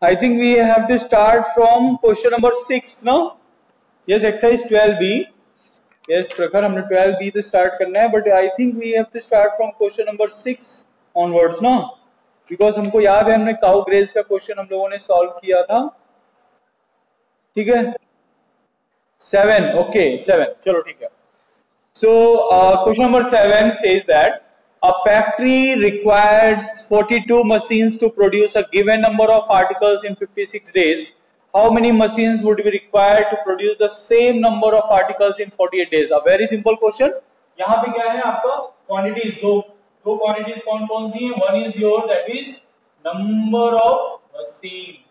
I think we have to start from question number 6 now. Yes, exercise 12B. Yes, Prakhar, हमने 12B तो start करना है, but I think we have to start from question number 6 onwards, no? Because हमको याद है हमने cow graze का question हम लोगों ने solve किया था, ठीक है? 7, okay, 7, चलो ठीक है. So question number 7 says that a factory requires 42 machines to produce a given number of articles in 56 days. How many machines would be required to produce the same number of articles in 48 days? A very simple question. यहाँ पे क्या है आपका quantities दो quantities कौन कौन सी हैं? One is your that is number of machines.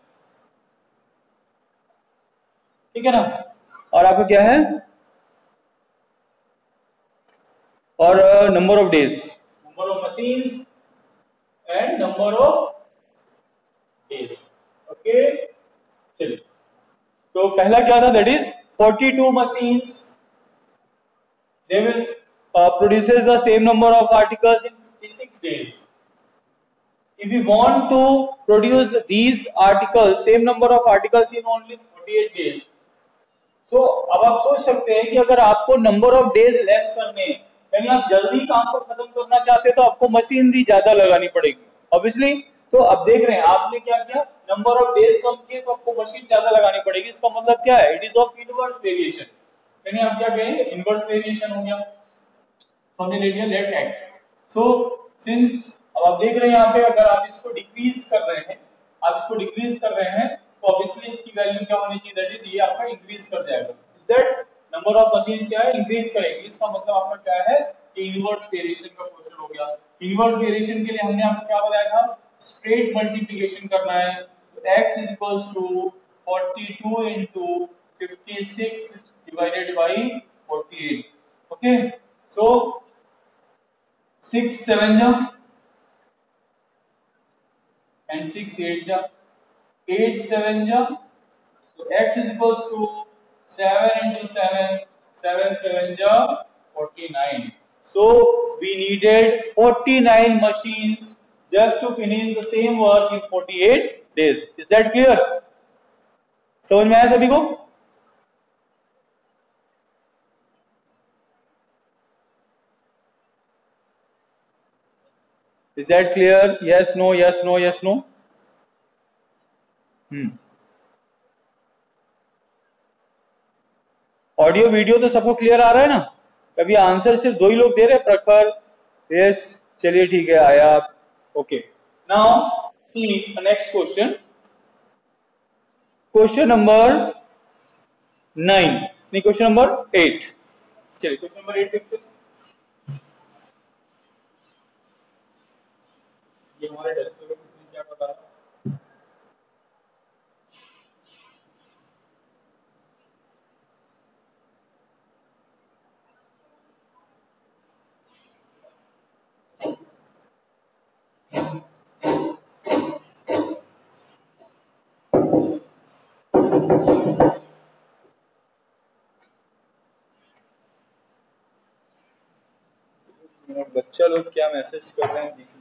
ठीक है ना? और आपका क्या है? और number of days. Number of machines and number of days. Okay, चलिए तो पहला क्या था? That is 42 machines. They will produces the same number of articles in 56 days. If you want to produce these articles, same number of articles in only 48 days. So अब आप सोच सकते हैं कि अगर आपको number of days less करने हैं, यानी आप जल्दी काम को खत्म करना चाहते हैं तो आपको मशीनरी ज्यादा लगानी पड़ेगी. Obviously, तो अब देख रहे हैं आपने क्या किया, नंबर ऑफ डेज कम किए तो आपको मशीन ज्यादा लगानी पड़ेगी. इसका मतलब क्या है? It is of inverse variation. यानी आप क्या कहेंगे? इनवर्स वेरिएशन हो गया. हमने ले लिया लेट एक्स. सो सिंस अब आप देख रहे हैं यहाँ पे अगर आप इसको डिक्रीज कर रहे हैं, तो ऑब्वियसली इसकी वैल्यू क्या होनी चाहिए? दैट इज ये आपका इंक्रीज कर जाएगा. Is that number of machines क्या है? इंक्रीज करेंगे. इसका मतलब आपका क्या है कि इनवर्स वेरिएशन का क्वेश्चन हो गया. इनवर्स वेरिएशन के लिए हमने आपको क्या बताया था? स्ट्रेट मल्टीप्लिकेशन करना है. तो x is equals to 42 into 56 divided by 48. Okay, so 6 7 जा and 6 8 जा, 8 7 जा. So x is equals to 7 into 7, 7 7 ja 49. So we needed 49 machines just to finish the same work in 48 days. Is that clear? समझ में आया सभी को? Is that clear? Yes, no, yes, no, yes, no. Audio video तो सबको clear आ रहा है ना? कभी आंसर सिर्फ दो ही लोग दे रहे हैं, प्रखर, यस, चलिए ठीक है, आया आप. Okay, now see next question. Question number 9, नहीं क्वेश्चन नंबर 8. चलिए क्वेश्चन नंबर 8 देखते हैं. ये हमारे टेस्ट पेपर में क्या बता रहा है? बच्चा लोग क्या मैसेज कर रहे हैं देखिए.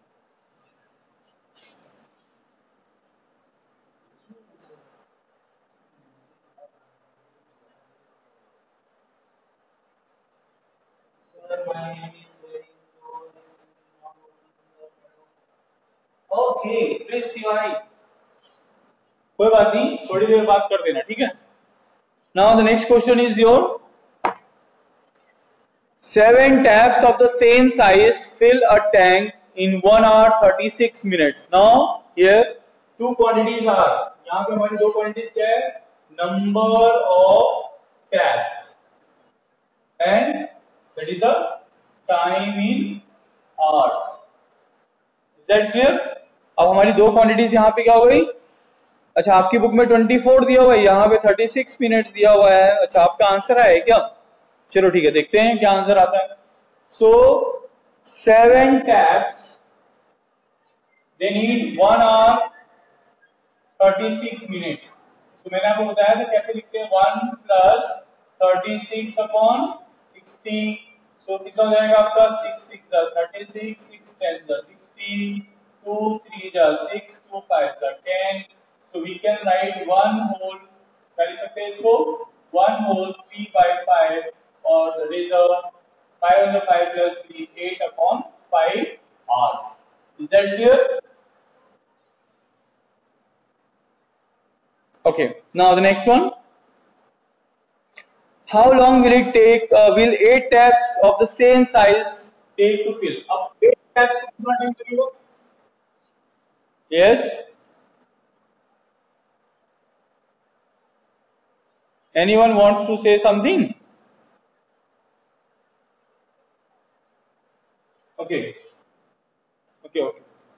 ओके प्लीज तिवारी, कोई बात नहीं, थोड़ी देर बात कर देना, ठीक है. Now the next question is your 7 taps of the same size fill a tank in 1 hour 36 minutes. Now here two quantities are. यहाँ पे हमारी दो quantities क्या है? Number of taps and that is the time in hours. Is that clear? अब हमारी दो quantities यहाँ पे क्या हो गई? अच्छा, आपकी बुक में 24 दिया हुआ है, यहाँ पे 36 मिनट्स दिया हुआ है. अच्छा, आपका आंसर है क्या? चलो ठीक है, देखते हैं क्या आंसर आता है. So 7 taps they need 1 hour 36 minutes. तो मैंने आपको बताया था कैसे लिखते हैं, 1 plus 36 upon 60. So कितना हो जाएगा आपका? 6 6 जा 36, 6 10 जा 60, 2 3 जा 6, 2 5 जा 10. So we can write 1 whole, क्या लिख सकते हैं इसको, 1 whole 3 by 5, और that is 5 on the 5 plus 3, 8 upon 5 hours. Is that clear? Okay, now the next one. How long will it take, will 8 taps of the same size take to fill? अब 8 taps कितना time लगेगा? Yes. Anyone wants to say something? Okay. Okay.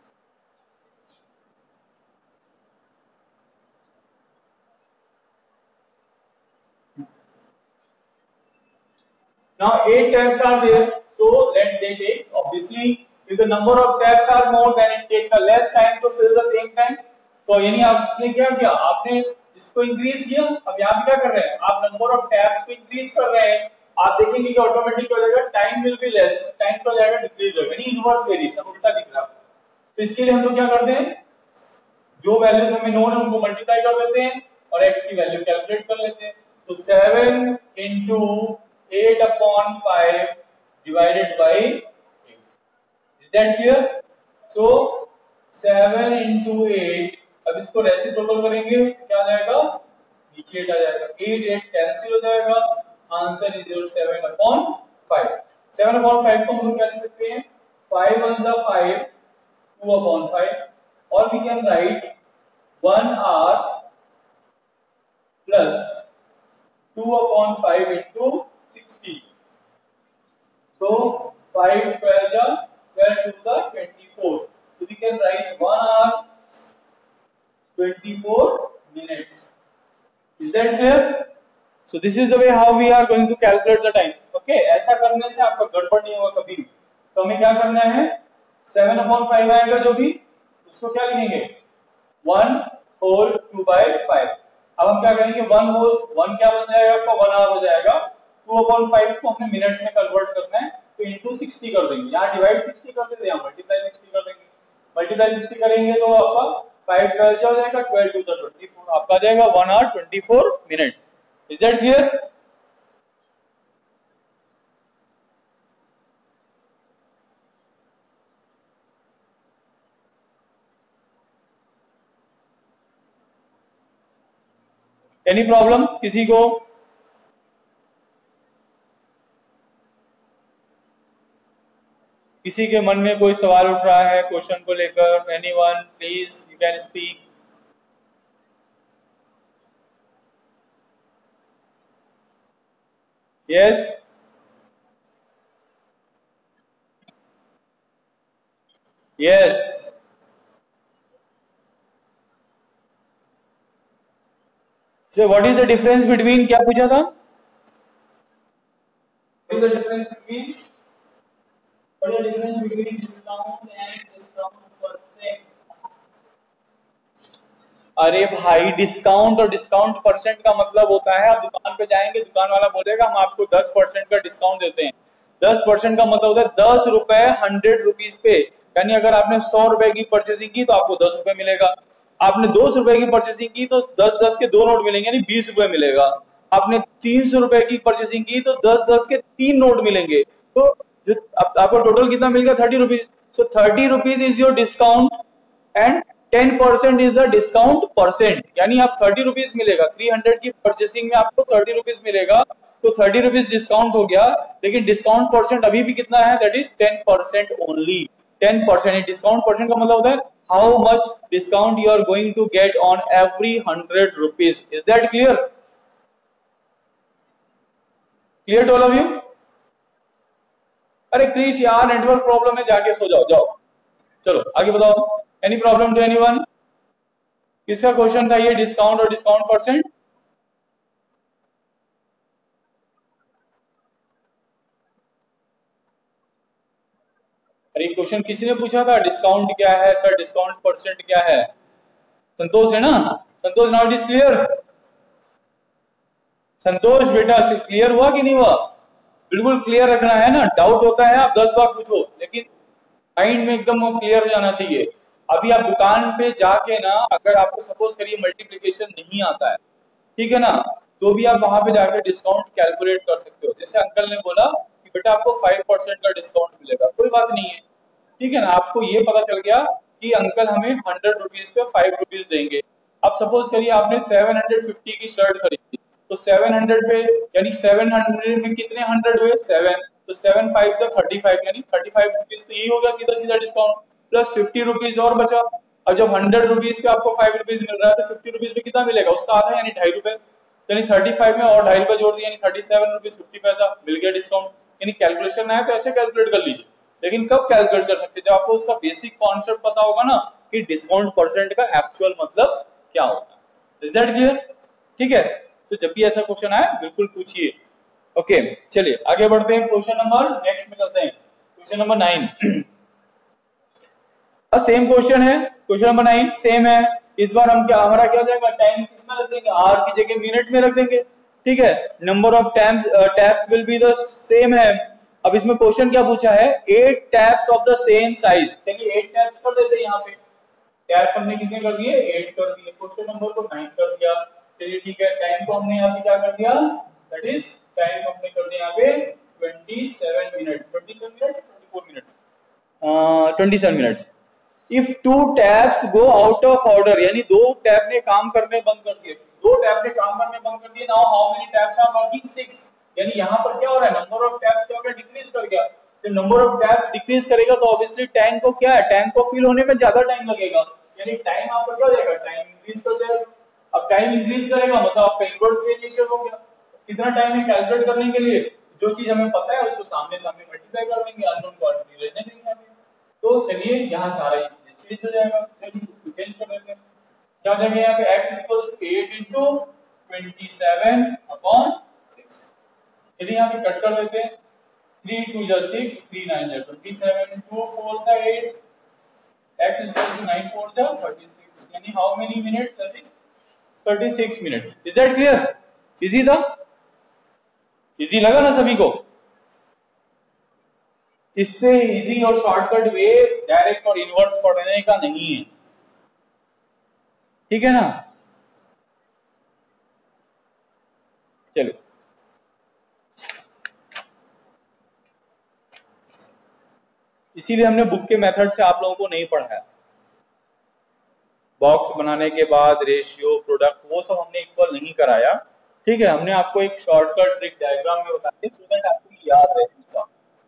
Now 8 taps are there, so let they take. Obviously, if the number of taps are more, then it takes a less time to fill the same tank. तो यानी आपने क्या किया, आपने इसको increase किया. अब यहाँ पे क्या कर रहे हैं, आप नंबर ऑफ टैप्स को इंक्रीज कर रहे हैं. आप देखेंगे कि ऑटोमेटिक हो जाएगा, time will be less, time तो जाएगा डिक्रीज होगा, यानी इनवर्स वेरिएशन उल्टा दिख रहा है. तो इसके लिए हम लोग क्या करते हैं, जो वैल्यूज हमें नोन है उनको मल्टीप्लाई कर देते हैं और x की वैल्यू कैलकुलेट कर लेते हैं. तो 7 into 8 upon 5 divided by 8. Is that clear? So 7 into 8, अब इसको रेसिप्रोकल करेंगे क्या आ जाएगा, नीचे 8 आ जाएगा, 8 कैंसिल हो जाएगा. Answer is your 7 upon 5. 7 upon 5 को हम लोग क्या लिख सकते हैं, 5 1 जा 5, 2 upon 5, or we can write 1 hour plus 2 upon 5 into 60. So 5 12 ja 12 2 ja 24. So we can write 1 hour 24 minutes. Is that clear? So this is the way how we are going to calculate the time. Okay, ऐसा करने से आपका गड़बड़ नहीं होगा कभी. तो हमें क्या करना है, 7 upon 5 आएगा जो भी, उसको क्या लिखेंगे, 1 whole 2 by 5. अब हम क्या करेंगे, 1 whole 1 क्या बन जाएगा आपका, 1 hour हो जाएगा. 2 upon 5 को हमने मिनट में कन्वर्ट करना है, तो into 60 कर देंगे. यहाँ डिवाइड 60 कर देते हैं, यहाँ मल्टीप्लाई 60 कर देंगे. मल्टीप्लाई 60 करेंगे तो आपका 5 12 हो जाएगा, 12 2 24, आपका आ जाएगा 1 hour 24 minute. Is that clear? Any problem किसी को? किसी के मन में कोई सवाल उठ रहा है क्वेश्चन को लेकर? Anyone please, you can speak. Yes. Yes. So what is the difference between, क्या पूछा था? What is the difference between, what is the difference between discount and discount percent? अरे भाई, डिस्काउंट और डिस्काउंट परसेंट का मतलब होता है, आप दुकान पे जाएंगे, दुकान वाला बोलेगा हम आपको 10% का डिस्काउंट देते हैं. 10% का मतलब होता है 10 रुपए 100 रुपीज पे. यानी अगर आपने 100 रुपए की परचेसिंग की तो आपको 10 रुपए मिलेगा. आपने 200 रुपए की परचेसिंग की तो 10 के 2 नोट मिलेंगे, यानी 20 रुपए मिलेगा. आपने 300 रुपए की परचेसिंग की तो 10 के 3 नोट मिलेंगे. तो आपको टोटल कितना मिल गया, 30 rupees. So 30 rupees is your discount and 10% is the discount percent. यानी आप 30 रुपीज मिलेगा, 300 की परचेसिंग में आपको 30 रुपीज मिलेगा, तो 30 रुपीज डिस्काउंट हो गया. लेकिन डिस्काउंट परसेंट अभी भी कितना है, that is 10% only. 10%. Discount percent का मतलब होता है how much discount you are going to get on every 100 rupees. Is that clear? Clear to all of you? अरे क्रिश यार, नेटवर्क प्रॉब्लम है, जाके सो जाओ. जाओ चलो आगे बताओ. Any problem to anyone? किसका क्वेश्चन था ये, डिस्काउंट और डिस्काउंट परसेंट? अरे क्वेश्चन किसी ने पूछा था, डिस्काउंट क्या है सर, डिस्काउंट परसेंट क्या है? संतोष है ना? Santosh, now it is clear? Santosh बेटा, क्लियर हुआ कि नहीं हुआ? बिल्कुल क्लियर रखना है ना. डाउट होता है आप 10 बार पूछो, लेकिन माइंड में एकदम क्लियर हो जाना चाहिए. अभी आप दुकान पे जाके ना, अगर आपको सपोज करिए मल्टीप्लिकेशन नहीं आता है, ठीक है ना, तो भी आप वहां पे जाके डिस्काउंट कैलकुलेट कर सकते हो। जैसे अंकल ने बोला कि बेटा आपको 5% का डिस्काउंट मिलेगा, कोई बात नहीं है, ठीक है ना, आपको ये पता चल गया कि अंकल हमें 100 रुपीज पे 5 रुपीज देंगे। अब सपोज करिए आपने 750 की शर्ट खरीदी, तो 700 पे, यानी 700 में कितने 100 हुए, 7, तो 7 5 यानी 35 रुपीज, तो यही हो गया सीधा सीधा डिस्काउंट, प्लस 50 रुपीज और बचा। अब जब 100 रुपीज पे आपको 5 रुपीज मिल रहा है, तो 50 रुपीज पे कितना मिलेगा, उसका आधा यानी 2.5 रुपए, यानी 35 में और 2.5 रुपए जोड़ दिए, यानी 37 रुपीज 50 पैसा मिल गया डिस्काउंट। यानी कैलकुलेशन है तो ऐसे कैलकुलेट कर लीजिए, लेकिन कब कैलकुलेट कर सकते हैं, जब आपको उसका बेसिक कॉन्सेप्ट पता होगा ना, कि डिस्काउंट परसेंट का एक्चुअल मतलब क्या होता है। Is that clear? ठीक है, तो जब भी ऐसा क्वेश्चन आए बिल्कुल पूछिए। ओके, चलिए आगे बढ़ते हैं, क्वेश्चन नंबर नेक्स्ट में चलते हैं, क्वेश्चन नंबर 9। सेम क्वेश्चन है, क्वेश्चन नंबर 9 सेम है। इस बार हम क्या, हमारा क्या हो जाएगा, टाइम किसमें रख देंगे, आर की जगह मिनट में रख देंगे, ठीक है। Number of taps will be the same है। अब इसमें क्वेश्चन क्या पूछा है, 8 taps of the same size, चलिए 8 टैप्स कर देते हैं यहाँ पे। टैप्स हमने कितने कर दिए, 8 कर दिए, क्वेश्चन नंबर को 9 कर दिया। चलिए ठीक है, टाइम को हमने यहाँ पे क्या कर दिया, दैट इज टाइम हमने कर दिया यहाँ पे 27 minutes, 24 minutes, 27 minutes. If two tabs go out of order, यानी दो टैब ने काम करने बंद कर दिए, दो टैब ने काम करने बंद कर दिए, now how many tabs are working, 6, यानी यहाँ पर क्या हो रहा है, नंबर ऑफ टैब्स क्या हो गया, डिक्रीज कर गया। जब नंबर ऑफ टैब्स डिक्रीज करेगा तो ऑब्वियसली टैंक को क्या है, टैंक को फिल होने में ज्यादा टाइम लगेगा, यानी टाइम आपका क्या हो जाएगा, टाइम इंक्रीज कर जाएगा। अब टाइम इंक्रीज करेगा मतलब आपका इनवर्स वेरिएशन हो गया। कितना टाइम है कैलकुलेट करने के लिए, जो चीज हमें पता है उसको सामने सामने मल्टीप्लाई कर देंगे, अननोन क्वांटिटी रहने देंगे हमें। तो चलिए यहाँ सारा ये चेंज हो जाएगा, चलिए इसको चेंज कर देते हैं। क्या हो जाएगा यहाँ पे, x equals to 8 into 27 upon 6। चलिए यहाँ पे कट कर देते हैं, 3 2 जा 6, 3 9 जा 27, 2 4 जा 8, x इक्वल्स टू 9 4 जा 36, यानी how many minutes, that is 36 minutes. Is that clear? Easy था? इजी लगा ना सभी को? इससे इजी और शॉर्टकट वे डायरेक्ट और इनवर्स पढ़ने का नहीं है, ठीक है ना। चलो इसीलिए हमने बुक के मेथड से आप लोगों को नहीं पढ़ाया, बॉक्स बनाने के बाद रेशियो प्रोडक्ट वो सब हमने इक्वल नहीं कराया, ठीक है। हमने आपको एक शॉर्टकट ट्रिक डायग्राम में बता दी, सो दैट आपको याद रहे हमेशा।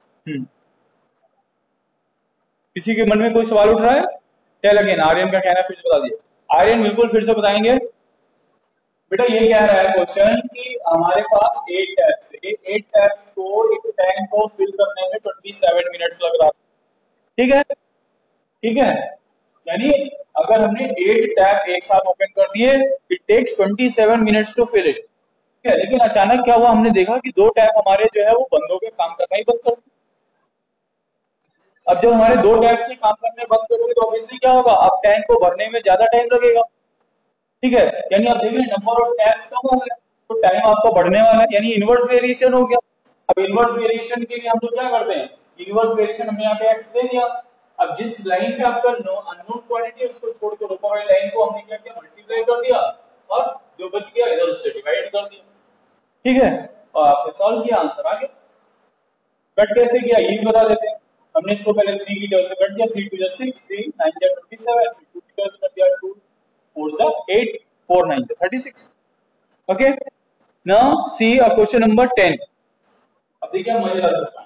किसी के मन में कोई सवाल उठ रहा है? टेल अगेन, आर्यन का कहना फिर से बता दिए, आर्यन बिल्कुल फिर से बताएंगे। बेटा ये कह रहा है क्वेश्चन कि हमारे पास 8 टैब्स थे, 8 टैब्स को एक टैंक को फिल करने में 27 मिनट्स लग रहा था, ठीक है, ठीक है। यानी अगर हमने 8 टैब एक साथ ओपन कर दिए, it takes 27 minutes to fill it, ठीक है। लेकिन अचानक क्या हुआ, हमने देखा कि दो टैब हमारे जो है वो बंद हो गए, काम करना ही बंद कर दिए। अब जब हमारे दो टैब से काम करने बंद करोगे तो ऑब्वियसली क्या होगा, अब टैंक को भरने में ज्यादा टाइम लगेगा, ठीक है। यानी आप देख रहे हैं नंबर ऑफ टैब्स कम हो गए, तो टाइम आपका बढ़ने वाला है, यानी इनवर्स वेरिएशन हो गया। अब इनवर्स वेरिएशन के लिए हम लोग क्या करते हैं, इनवर्स वेरिएशन हमने यहाँ पे x दे दिया। अब जिस लाइन पे आपका अननोन क्वांटिटी है उसको छोड़ के ऊपर वाली लाइन को हमने क्या किया, मल्टीप्लाई कर दिया, और जो बच गया इधर उससे डिवाइड कर दिया, ठीक है। और आपने सॉल्व किया, आंसर आ गया। कट कैसे किया ये भी बता देते हैं। हमने इसको पहले 3 की टर्म से कट दिया, 3 2 6, 3 9 27, 2 की टर्म से कट दिया, 2 4 8, 4 9 36। Okay, now see a question number 10। अब देखिए मजेदार क्वेश्चन,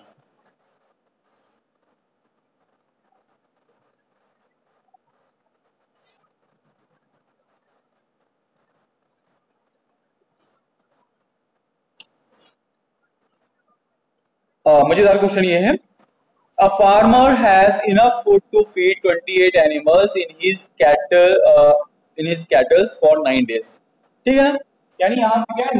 मजेदार क्वेश्चन ये है, a farmer has enough food to feed 28 animals in his cattle for 9 days, ठीक है ना। यानी यहाँ पे क्या है,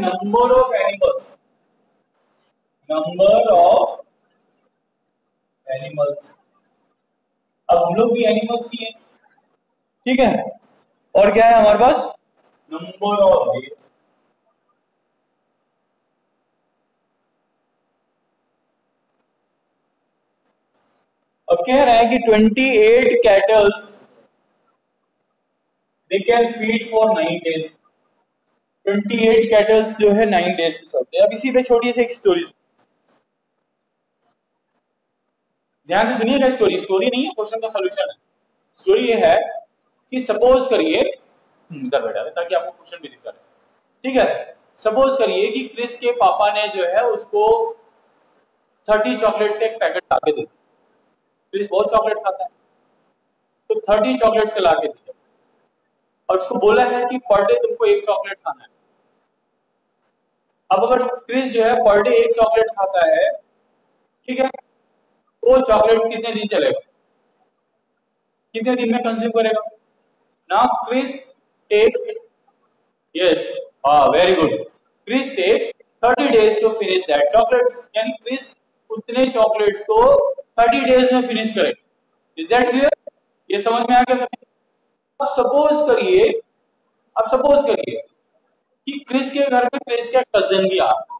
नंबर ऑफ एनिमल्स, अब हम लोग भी एनिमल्स ही हैं, ठीक है। और क्या है हमारे पास, नंबर ऑफ डेज। अब कह रहे हैं कि 28 cattles they can feed for 9 days। 28 cattles जो है 9 days में चलते हैं। अब इसी पे छोटी सी एक स्टोरी, ध्यान से सुनिएगा। स्टोरी स्टोरी नहीं है, क्वेश्चन का सोल्यूशन है। स्टोरी ये है कि सपोज करिए, इधर बैठा है ताकि आपको क्वेश्चन भी दिखता रहे। ठीक है, सपोज करिए कि क्रिस के पापा ने जो है उसको 30 चॉकलेट्स का एक पैकेट ला के दे दिया। क्रिस बहुत चॉकलेट खाता है, तो 30 चॉकलेट्स का ला के दिया और उसको बोला है कि पर डे तुमको एक चॉकलेट खाना है। अब अगर क्रिस जो है पर डे एक चॉकलेट खाता है, ठीक है, वो चॉकलेट कितने दिन चलेगा, कितने दिन में कंज्यूम करेगा? Now Chris takes, yes, very good, Chris takes 30 days to finish that chocolates, यानी क्रिस उतने चॉकलेट्स को 30 days में फिनिश करेगा। Is that clear? ये समझ में आ गया सभी? अब सपोज करिए, अब सपोज करिए कि क्रिस के घर में क्रिस का कजिन भी आ गया।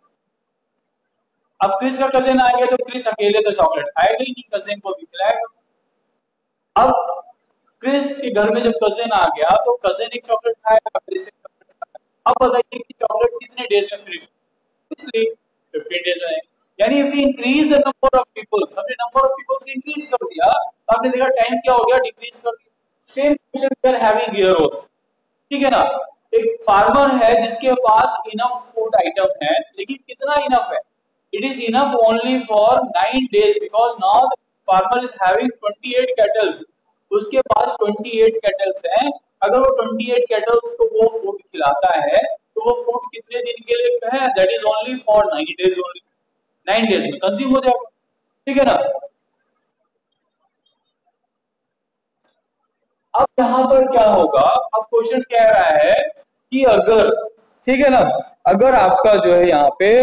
अब क्रिस का कजिन आ गया तो क्रिस अकेले तो चॉकलेट खाएगा ही नहीं, कजिन को भी खिलाएगा। अब क्रिस के घर में जब कजिन आ गया तो कजिन एक चॉकलेट खाएगा, क्रिस एक चॉकलेट खाएगा। अब बताइए कि चॉकलेट कितने डेज में फिनिश? इसलिए 15 डेज में। यानी if we increase the number of peoples, हमने नंबर ऑफ पीपल्स को इंक्रीज कर दिया तो आपने देखा टाइम क्या हो गया, डिक्रीज कर दिया। Same question we are having here also, ठीक है ना? एक फार्मर है जिसके पास इनफ फूड आइटम है, लेकिन कितना इनफ है? It is enough only for 9 days because now the farmer is having 28 cattles. उसके पास 28 कैटल्स हैं। अगर वो 28 कैटल्स को वो फूड खिलाता है तो वो फूड कितने दिन के लिए है? That is only for 9 days only. 9 days में कंज्यूम हो जाएगा, ठीक है ना? अब यहां पर क्या होगा, अब क्वेश्चन कह रहा है कि अगर, ठीक है ना, अगर आपका जो है यहाँ पे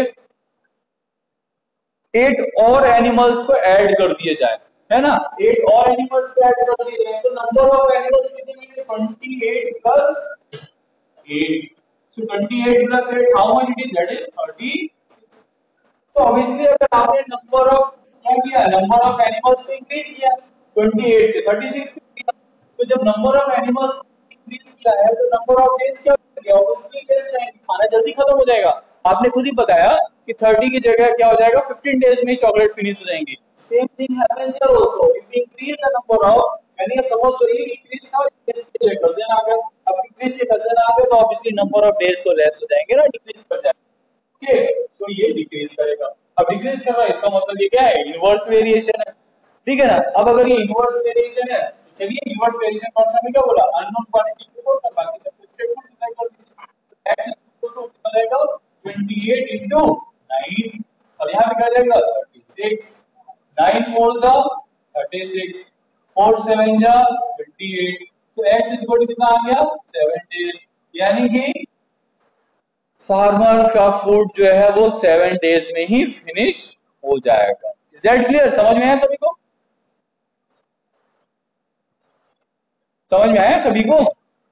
8 और एनिमल्स को ऐड कर दिए जाए, है ना, 8 और एनिमल्स को ऐड कर दिए जाए तो नंबर ऑफ एनिमल्स कितने मिलेंगे? 28 plus 8। So 28 plus 8, how much it is? That is 36। तो ऑब्वियसली अगर आपने नंबर ऑफ क्या किया, नंबर ऑफ एनिमल्स को इंक्रीज किया 28 से 36 किया, तो जब नंबर ऑफ एनिमल्स इंक्रीज किया है तो नंबर ऑफ डेज क्या हो गया? ऑब्वियसली डेज रहेंगे, खाना जल्दी खत्म हो जाएगा। आपने खुद ही बताया कि 30 की जगह क्या हो जाएगा, 15 डेज में ही चॉकलेट फिनिश हो जाएंगी। Same thing happens here also, if we increase the number of, यानी अब सपोज करिए इंक्रीज था, इसके कजन आ गए, अब इंक्रीज के कजन आ गए तो ऑब्वियसली नंबर ऑफ डेज तो लेस हो जाएंगे ना, डिक्रीज कर जाएंगे। ओके, तो ये डिक्रीज करेगा। अब डिक्रीज कर रहा है इसका मतलब ये क्या है? इनवर्स वेरिएशन है, ठीक है ना? अब अगर ये इनवर्स वेरिएशन है तो चलिए इनवर्स वेरिएशन कॉन्सेप्ट में क्या बोला, अननोन क्वांटिटी को छोड़कर बाकी सब कुछ स्टेटमेंट अप्लाई कर दीजिए। x इक्वल्स टू कितना रहेगा? 28 into 9 और यहां पे क्या जाएगा? 36। 9 4 जा 36, 4 7 जा 28, तो x इक्वल टू कितना आ गया? 70। यानी कि फार्मर का फूड जो है वो 7 days में ही फिनिश हो जाएगा। Is that clear? समझ में आया सभी को? समझ में आया सभी को?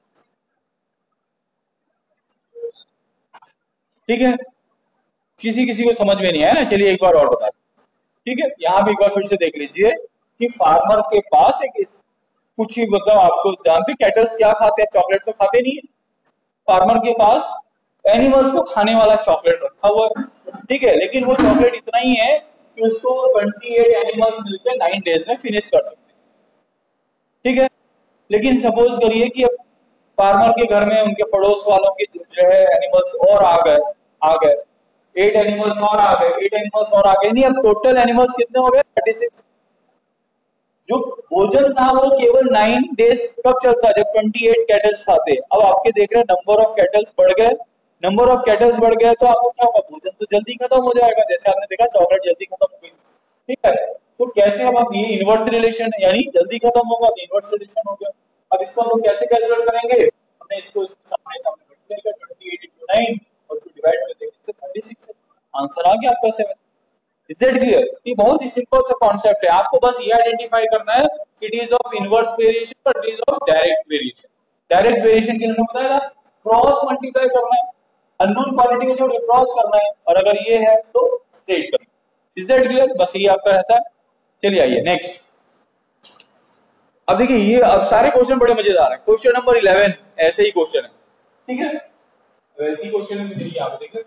ठीक है, किसी किसी को समझ में नहीं आया ना, चलिए एक बार और बता दूं। ठीक है, यहाँ भी एक बार फिर से देख लीजिए कि फार्मर के पास एक कुछ ही, मतलब आपको जानते कैटल्स क्या खाते हैं? चॉकलेट तो खाते नहीं है। फार्मर के पास एनिमल्स को खाने वाला चॉकलेट रखा हुआ है, ठीक है, लेकिन वो चॉकलेट इतना ही है कि उसको 28 एनिमल्स मिलकर 9 days में फिनिश कर सकते हैं, ठीक है। लेकिन सपोज करिए कि अब फार्मर के घर में उनके पड़ोस वालों के जो है एनिमल्स और आ गए 8 एनिमल्स और आ गए, 8 एनिमल्स और आ गए, नहीं अब टोटल एनिमल्स कितने हो गए? 36। जो भोजन था वो केवल 9 days कब चलता? जब 28 कैटल्स खाते। अब आपके देख रहे हैं नंबर ऑफ कैटल्स बढ़ गए, नंबर ऑफ कैटल्स बढ़ गए तो आपको क्या होगा? भोजन तो जल्दी खत्म हो जाएगा, जैसे आपने देखा चॉकलेट जल्दी खत्म हो गई, ठीक है। तो कैसे अब आप, ये इनवर्स रिलेशन है, यानी जल्दी खत्म होगा तो इनवर्स रिलेशन हो गया। अब इसको हम लोग कैसे कैलकुलेट करेंगे? हमने इसको सामने सामने मल्टीप्लाई कर 28 into 9 और उसको डिवाइड कर देंगे इससे 36 से, आंसर आ गया आपका 7। Is that clear? ये बहुत ही सिंपल सा कॉन्सेप्ट है, आपको बस ये आइडेंटिफाई करना है it is of inverse variation और it is of direct variation. Direct variation के लिए बताया था क्रॉस मल्टीप्लाई करना है, अननोन क्वांटिटी को छोड़ क्रॉस करना है, और अगर ये है तो स्टेट करना। Is that clear? बस ये आपका रहता है। चलिए आइए नेक्स्ट। अब देखिए ये अब सारे क्वेश्चन बड़े मजेदार हैं। क्वेश्चन नंबर 11 ऐसे ही क्वेश्चन है, ठीक है, वैसे ही क्वेश्चन है, देखिए यहाँ पे देखिए।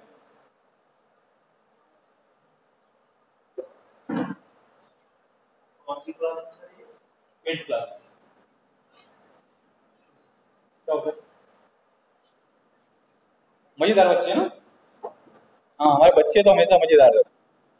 कौन सी क्लास है ये? 8th class. क्या होगा? मजेदार बच्चे हैं ना। हाँ हमारे बच्चे तो हमेशा मजेदार रहते हैं।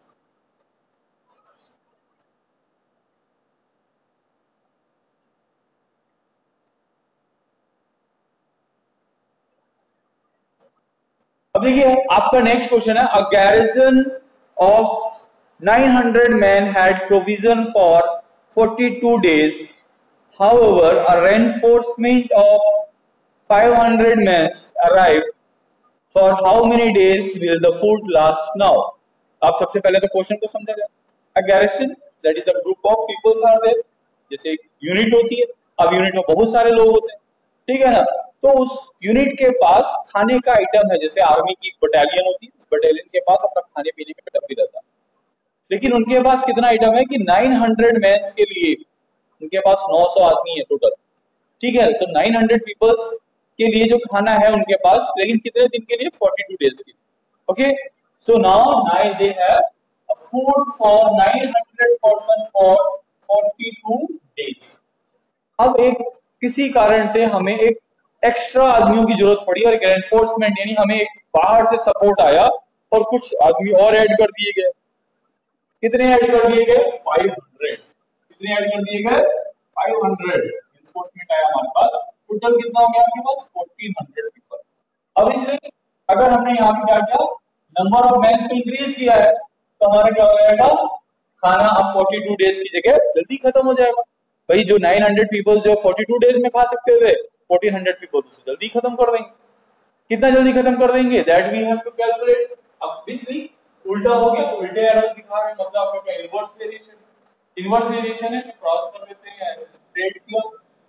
अब देखिए आपका नेक्स्ट क्वेश्चन है, a garrison of 900 men had provision for 42 days. However, a reinforcement of 500 men arrived. For how many days will the food last now? आप सबसे पहले तो क्वेश्चन को समझा जाए। A garrison that is a group of people are there, जैसे एक unit होती है। अब यूनिट में बहुत सारे लोग होते हैं, ठीक है ना। तो उस यूनिट के पास खाने का आइटम है, जैसे आर्मी की बटालियन होती है, बटालियन के पास अपना खाने पीने का आइटम भी रहता है। लेकिन उनके पास कितना आइटम है कि 900 मैंस के लिए उनके पास 900 आदमी है टोटल, ठीक है। तो 900 पीपल्स के लिए जो खाना है उनके पास, लेकिन कितने दिन के लिए? 42 डेज के लिए। Okay, so now nine they have a food for 900 person for 42 days. अब एक किसी कारण से हमें एक एक्स्ट्रा आदमियों की जरूरत पड़ी और एक एनफोर्समेंट, यानी हमें एक बाहर से सपोर्ट आया और कुछ आदमी और ऐड कर दिए गए। कितने ऐड कर दिए गए? 500। कितने ऐड कर दिए गए? 500 एनफोर्समेंट आया हमारे पास। टोटल कितना हो गया आपके पास? 1400 पीपल। अब इसलिए अगर हमने यहाँ पे क्या किया, नंबर ऑफ मैंस को इंक्रीज किया है, तो हमारा क्या हो जाएगा? खाना अब 42 डेज की जगह जल्दी खत्म हो जाएगा। भाई जो 900 पीपल जो 42 डेज में खा सकते थे, 1400 पीपल उसे जल्दी खत्म कर देंगे। कितना जल्दी खत्म कर देंगे? That we have to calculate. Obviously उल्टा हो गया, तो उल्टे एरोस दिखा रहे हैं, मतलब आपका क्या इनवर्स वेरिएशन। इनवर्स वेरिएशन है, क्रॉस कर देते हैं, ऐसे स्ट्रेट किया।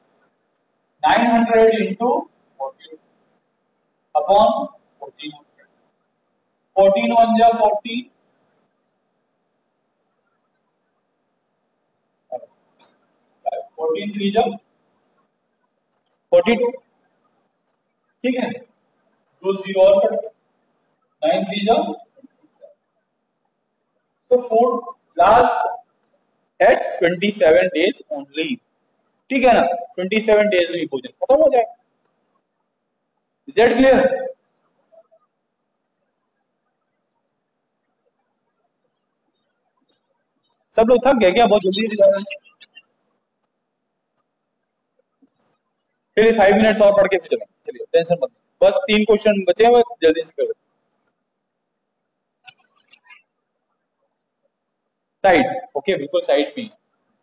900 into 14 अपॉन 1400। 14 1 जा 40, 14 3 जा 42, ठीक है। दो जीरो और कट गए, 9 3 जा 27। So food last at 27 days only, ठीक है ना। 27 डेज में भोजन खत्म हो जाएगा। Is that clear? सब लोग थक गए क्या? बहुत जल्दी जा रहे हैं। चलिए 5 मिनट्स और पढ़ के फिर चलें, चलिए टेंशन मत, बस 3 क्वेश्चन बचे हैं, जल्दी से करो। साइड, ओके, बिल्कुल साइड पे।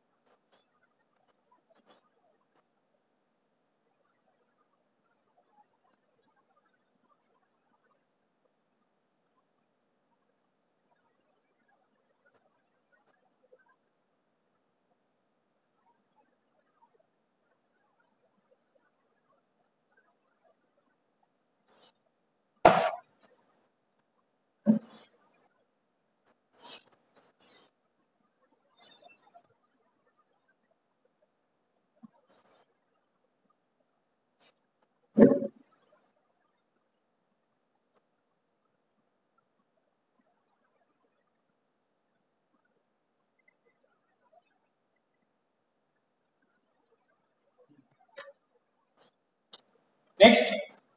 नेक्स्ट,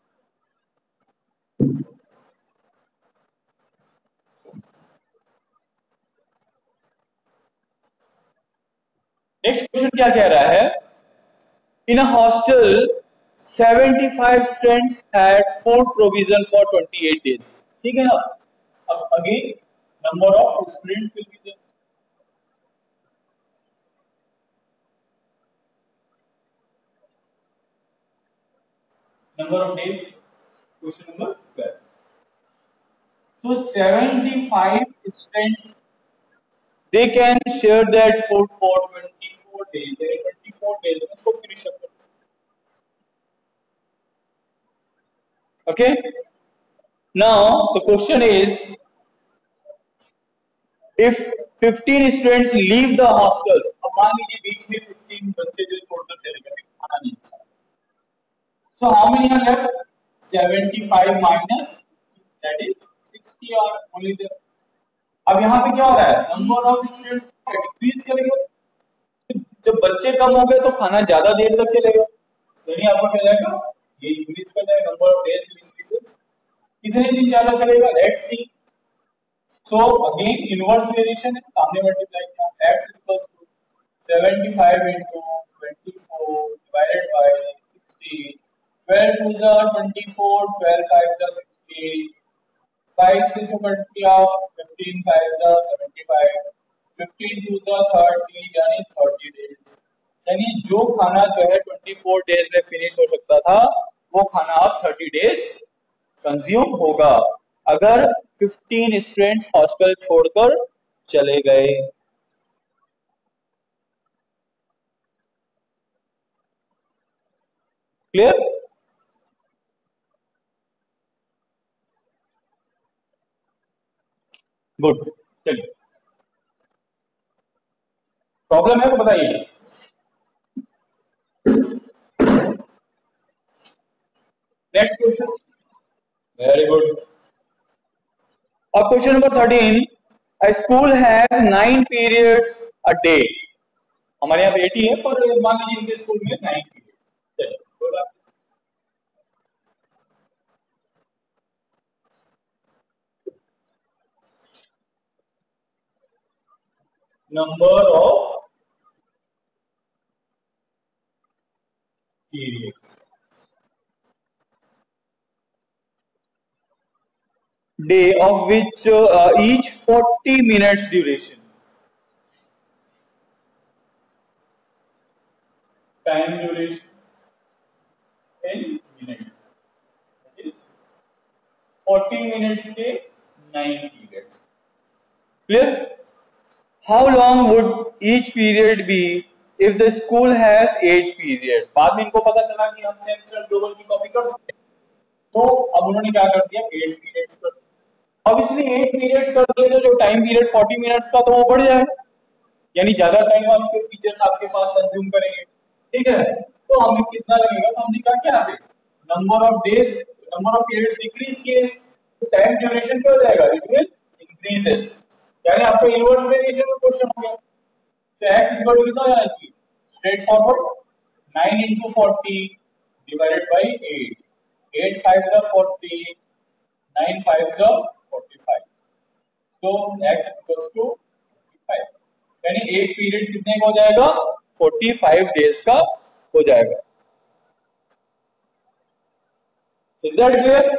नेक्स्ट क्वेश्चन क्या कह रहा है? In a hostel 75 students had food provision for 28 days, ठीक है ना। अब again number of student will be there, number of days, question number 12। So 75 students, they can share that food for 24 days. 24 days उसको finish up करो. Okay. Now the question is, if 15 students leave the hostel, अब मान लीजिए बीच में 15 बच्चे जो छोड़कर चले गए, खाना नहीं अच्छा। So how many are left? 75 minus that is 60 are only there. अब यहाँ पे क्या हो रहा है? नंबर ऑफ स्टूडेंट्स डिक्रीज करेगा। जब बच्चे कम हो गए तो खाना ज्यादा देर तक चलेगा, यानी आपको क्या जाएगा, ये इंक्रीज कर जाएगा, नंबर ऑफ डेज इंक्रीजेस। कितने दिन ज्यादा चलेगा? Let's see. So again inverse variation है, सामने मल्टीप्लाई किया, x equals to 75 into 24 divided by 60, 12 2s are 24, 12 5s are 60, 5 6 cut किया, 15 5s are 75, 15 2s are 30, यानी 30 days। यानी जो खाना जो है 24 डेज में फिनिश हो सकता था, वो खाना अब 30 डेज कंज्यूम होगा, अगर 15 स्टूडेंट्स हॉस्टल छोड़कर चले गए। क्लियर? गुड। चलिए, प्रॉब्लम है तो बताइए। Next question. Very good. अब question number 13, a school has 9 periods a day. हमारे यहाँ 80 है, पर मान लीजिए इनके स्कूल में 9 पीरियड्स। चलिए, बोला number of periods day of which each 40 minutes duration। Time duration in minutes, 40 minutes के 9 periods. Clear? How long would each period be if the school has 8 periods. बाद में इनको पता चला कि हम सेंट्रल ग्लोबल की कॉपी कर सकते हैं, तो अब उन्होंने क्या कर दिया, 8 पीरियड्स कर दिया। अब इसलिए 8 पीरियड्स कर दिए तो जो टाइम पीरियड 40 मिनट्स का तो वो बढ़ जाएगा, यानी ज्यादा टाइम आपके टीचर्स आपके पास कंज्यूम करेंगे। ठीक है, तो हमें कितना लगेगा, तो हमने कहा क्या है, number of days, number of periods decrease किए, तो टाइम ड्यूरेशन क्या हो जाएगा, इट विल इंक्रीजेस। यानी आपका इनवर्स वेरिएशन में क्वेश्चन हो गया। तो x इक्वल टू कितना जाना चाहिए, straight forward 9 into 40 divided by 8, 8 5s are 40, 9 5s are 45, so x equals to 45, यानी एक पीरियड कितने का हो जाएगा, 45 डेज का हो जाएगा। Is that clear?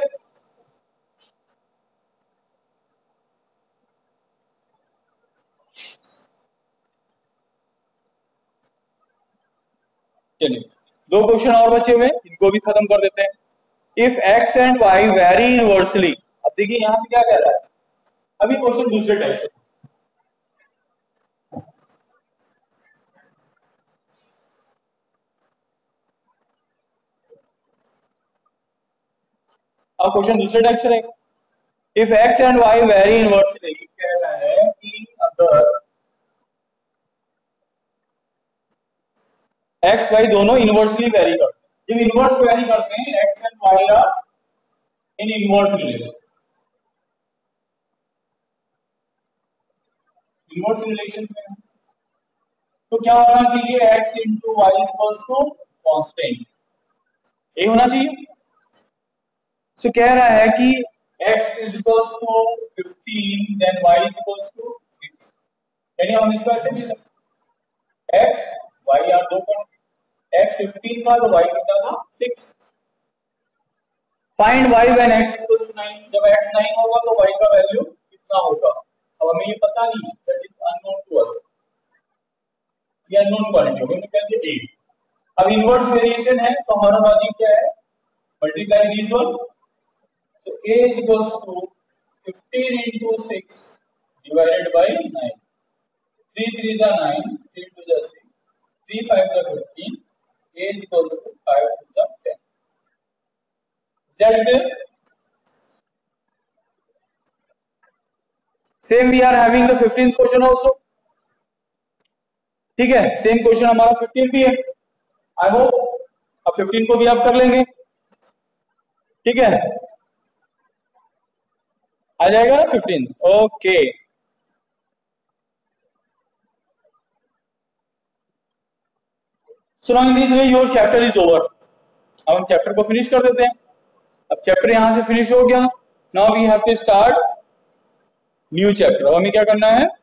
चलिए, दो क्वेश्चन और बचे हुए, इनको भी खत्म कर देते हैं। If x and y vary inversely, अब देखिए यहाँ पे क्या कह रहा है, अभी क्वेश्चन दूसरे टाइप से। अब क्वेश्चन दूसरे टाइप से रहेगा। If x and y vary inversely, कह रहा है कि अगर x y दोनों इनवर्सली वेरी करते हैं, जब इनवर्स वेरी करते हैं x and y are in inverse relation, inverse relation में, तो क्या होना चाहिए, x into y equals to constant, ये होना चाहिए। सो कह रहा है कि x is equals to 15 then y equals to 6, यानी हम इसको ऐसे लिख सकते हैं x y आर दो पॉइंट, x 15 था तो y कितना था 6। Find y when x equals to 9, जब x 9 होगा तो y का वैल्यू कितना होगा, अब हमें ये पता नहीं, that is unknown to us, ये अननोन क्वांटिटी होगी, तो कहते हैं 8। अब इनवर्स वेरिएशन है तो हमारा लॉजिक क्या है, multiply this one, so a is equals to 15 into 6 divided by 9, 3 3 is 9, 3 2 is 6, 3 5 is 15, a is equals to 5 2 is 10, that is it. Same we are having the 15th question also. ठीक है, same question हमारा 15 भी है। I hope अब 15 को भी आप कर लेंगे। ठीक है, आ जाएगा ना 15? Okay, so now in this way your chapter is over. अब हम चैप्टर को फिनिश कर देते हैं। अब चैप्टर यहां से फिनिश हो गया। Now we have to start new chapter. अब हमें क्या करना है,